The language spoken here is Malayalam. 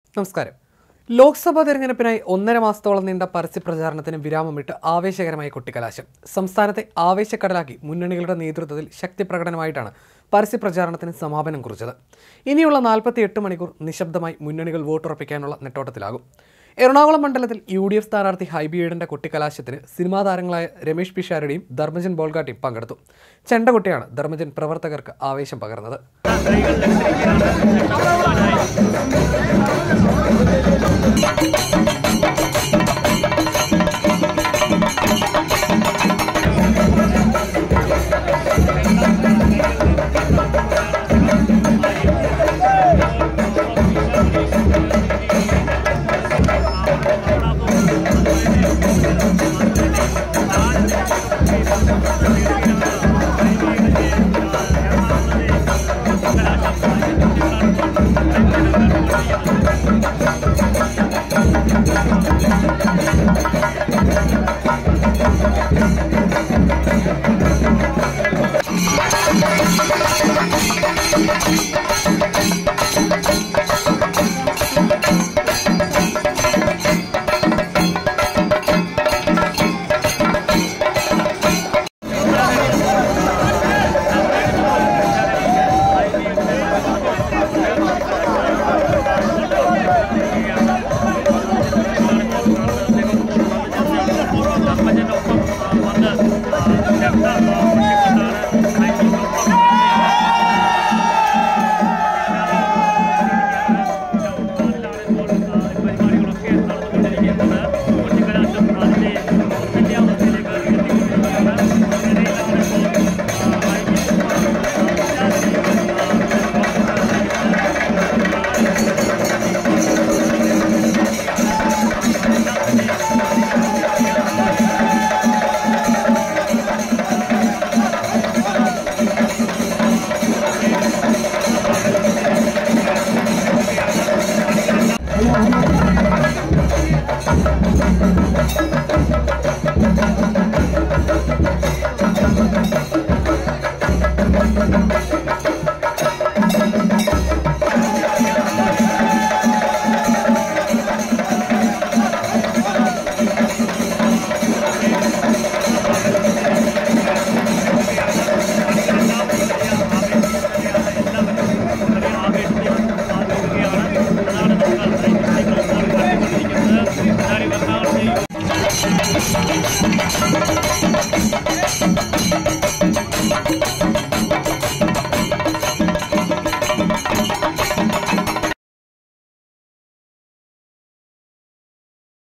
നമസ്കാരം. ലോക്സഭാ തെരഞ്ഞെടുപ്പിനായി 1.5 മാസത്തോളം നീണ്ട പരസ്യപ്രചാരണത്തിന് വിരാമമിട്ട് ആവേശകരമായ കൊട്ടിക്കലാശം. സംസ്ഥാനത്തെ ആവേശക്കടലാക്കി മുന്നണികളുടെ നേതൃത്വത്തിൽ ശക്തിപ്രകടനമായിട്ടാണ് പരസ്യപ്രചാരണത്തിന് സമാപനം കുറിച്ചത്. ഇനിയുള്ള 48 മണിക്കൂർ നിശബ്ദമായി മുന്നണികൾ വോട്ടുറപ്പിക്കാനുള്ള നെട്ടോട്ടത്തിലാകും. എറണാകുളം മണ്ഡലത്തിൽ UDF സ്ഥാനാർത്ഥി ഹൈബി ഈഡന്റെ കൊട്ടിക്കലാശത്തിന് സിനിമാ താരങ്ങളായ രമേഷ് പിഷാരടിയും ധർമ്മജൻ ബോൾഗാട്ടിയും പങ്കെടുത്തു. ചെണ്ടകൊട്ടിയാണ് ധർമ്മജൻ പ്രവർത്തകർക്ക് ആവേശം പകർന്നത്.